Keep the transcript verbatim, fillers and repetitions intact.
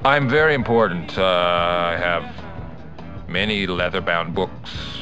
I'm very important. Uh, I have many leather-bound books